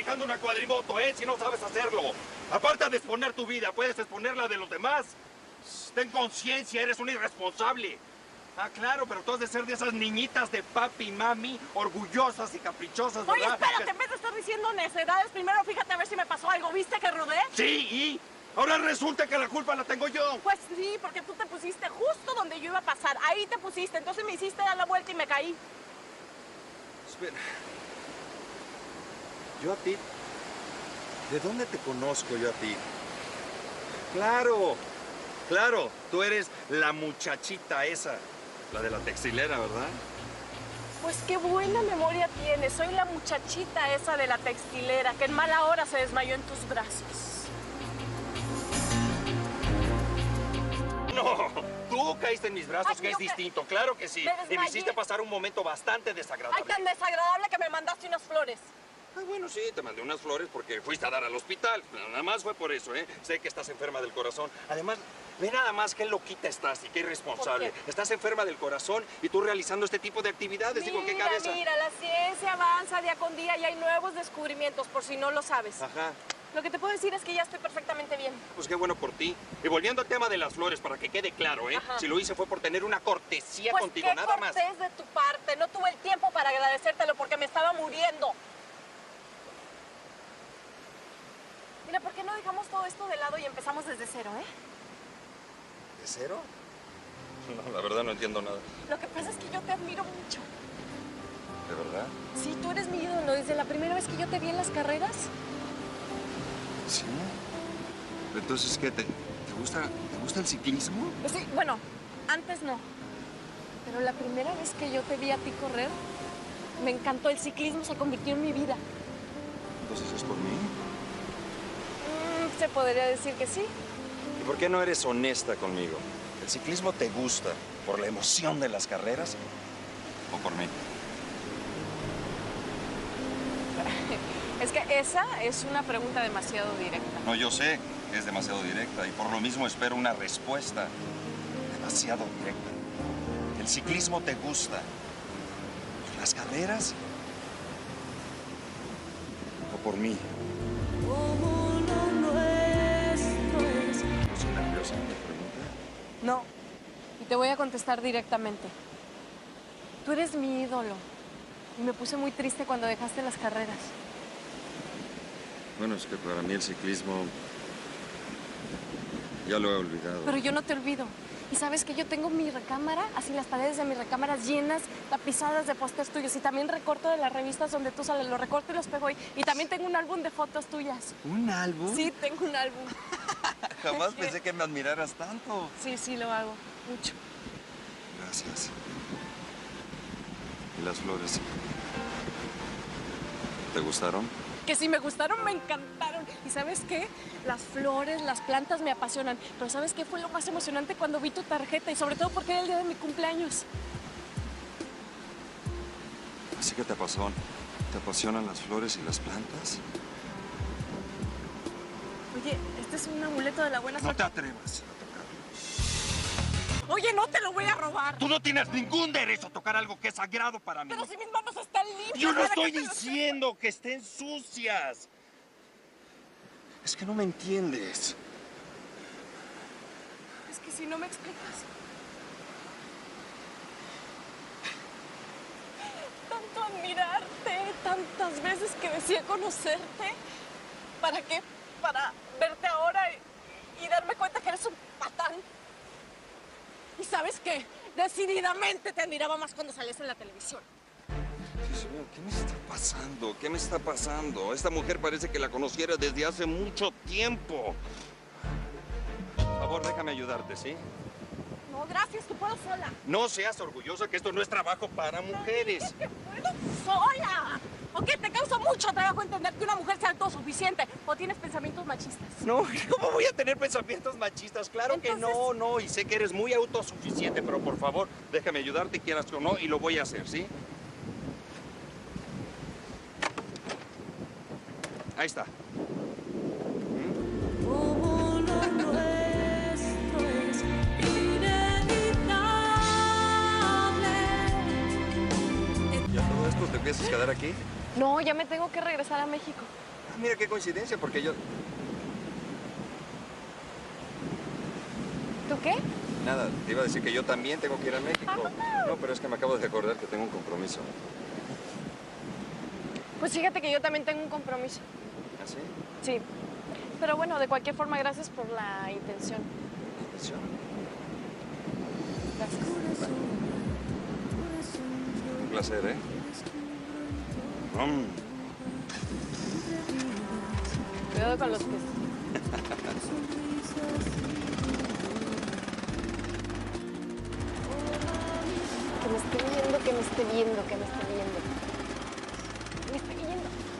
manejando una cuadrimoto, ¿eh? Si no sabes hacerlo. Aparte de exponer tu vida, puedes exponer la de los demás. Ten conciencia, eres un irresponsable. Ah, claro, pero tú has de ser de esas niñitas de papi y mami, orgullosas y caprichosas, ¿verdad? Oye, espérate, en vez de estar diciendo necedades, primero fíjate a ver si me pasó algo. ¿Viste que rodé? Sí, y ahora resulta que la culpa la tengo yo. Pues sí, porque tú te pusiste justo donde yo iba a pasar. Ahí te pusiste, entonces me hiciste dar la vuelta y me caí. Espera. Yo a ti... ¿De dónde te conozco yo a ti? Claro, claro, tú eres la muchachita esa, la de la textilera, ¿verdad? Pues qué buena memoria tienes. Soy la muchachita esa de la textilera que en mala hora se desmayó en tus brazos. No, tú caíste en mis brazos, Ay, que es distinto, claro que sí. Y me hiciste pasar un momento bastante desagradable. Ay, tan desagradable que me mandaste unas flores. Ah, bueno, sí, te mandé unas flores porque fuiste a dar al hospital. Nada más fue por eso, ¿eh? Sé que estás enferma del corazón. Además, ve nada más qué loquita estás y qué irresponsable. ¿Por qué? Estás enferma del corazón y tú realizando este tipo de actividades. Digo, ¿qué cabeza? Mira, la ciencia avanza día con día y hay nuevos descubrimientos, por si no lo sabes. Ajá. Lo que te puedo decir es que ya estoy perfectamente bien. Pues qué bueno por ti. Y volviendo al tema de las flores, para que quede claro, ¿eh? Ajá. Si lo hice fue por tener una cortesía Pues contigo, qué nada más. cortés de tu parte. No tuve el tiempo para agradecértelo porque me estaba muriendo. Mira, ¿por qué no dejamos todo esto de lado y empezamos desde cero, eh? ¿De cero? No, la verdad no entiendo nada. Lo que pasa es que yo te admiro mucho. ¿De verdad? Sí, tú eres mi ídolo. Desde la primera vez que yo te vi en las carreras. Sí. Entonces, ¿qué? ¿Te gusta el ciclismo? Pues sí, bueno, antes no. Pero la primera vez que yo te vi a ti correr, me encantó. El ciclismo se convirtió en mi vida. Entonces, ¿es por mí? Se podría decir que sí. ¿Y por qué no eres honesta conmigo? ¿El ciclismo te gusta por la emoción de las carreras o por mí? Es que esa es una pregunta demasiado directa. No, yo sé que es demasiado directa y por lo mismo espero una respuesta demasiado directa. ¿El ciclismo te gusta por las carreras o por mí? ¿No soy nerviosa en la pregunta? No, y te voy a contestar directamente. Tú eres mi ídolo y me puse muy triste cuando dejaste las carreras. Bueno, es que para mí el ciclismo ya lo he olvidado. Pero yo no te olvido. Y sabes que yo tengo mi recámara, así las paredes de mi recámara llenas, tapizadas de pósters tuyos. Y también recorto de las revistas donde tú sales, lo recorto y los pego. Y también tengo un álbum de fotos tuyas. ¿Un álbum? Sí, tengo un álbum. Jamás pensé que me admiraras tanto. Sí, sí, lo hago. Mucho. Gracias. ¿Y las flores? ¿Te gustaron? Que si me gustaron, me encantaron. ¿Y sabes qué? Las flores, las plantas me apasionan. Pero ¿sabes qué fue lo más emocionante cuando vi tu tarjeta? Y sobre todo porque era el día de mi cumpleaños. Así que te apasionan las flores y las plantas. Oye, este es un amuleto de la buena No suerte. te atrevas a tocarlo. Oye, no te lo voy a robar. Tú no tienes ningún derecho a tocar algo que es sagrado para mí. Pero si mis manos están limpias. Yo no ¿para estoy qué te lo- diciendo que estén sucias. Es que no me entiendes. Es que si no me explicas. Tanto admirarte, tantas veces que decía conocerte. ¿Para qué? Para verte ahora y darme cuenta que eres un patán. ¿Y sabes qué? Decididamente te admiraba más cuando salías en la televisión. Dios mío, ¿qué me está pasando? ¿Qué me está pasando? Esta mujer parece que la conociera desde hace mucho tiempo. Por favor, déjame ayudarte, ¿sí? No, gracias, que puedo sola. No seas orgullosa que esto no es trabajo para mujeres. Es que puedo sola. ¿O qué? Te causa mucho trabajo entender que una mujer sea autosuficiente. ¿O tienes pensamientos machistas? No, ¿cómo voy a tener pensamientos machistas? Claro que Entonces- no. Y sé que eres muy autosuficiente, pero por favor, déjame ayudarte, quieras o no, y lo voy a hacer, ¿sí? Ahí está. Como lo nuestro es inevitable. ¿Y a todo esto te piensas quedar aquí? No, ya me tengo que regresar a México. Mira qué coincidencia, porque yo... ¿Tú qué? Nada, te iba a decir que yo también tengo que ir a México. No, pero es que me acabo de acordar que tengo un compromiso. Pues fíjate que yo también tengo un compromiso. ¿Ah, sí? Sí. Pero bueno, de cualquier forma, gracias por la intención. ¿Intención? Gracias. Un placer, ¿eh? Cuidado con los pies. Que me esté viendo, que me esté viendo, que me esté viendo. Me está viendo.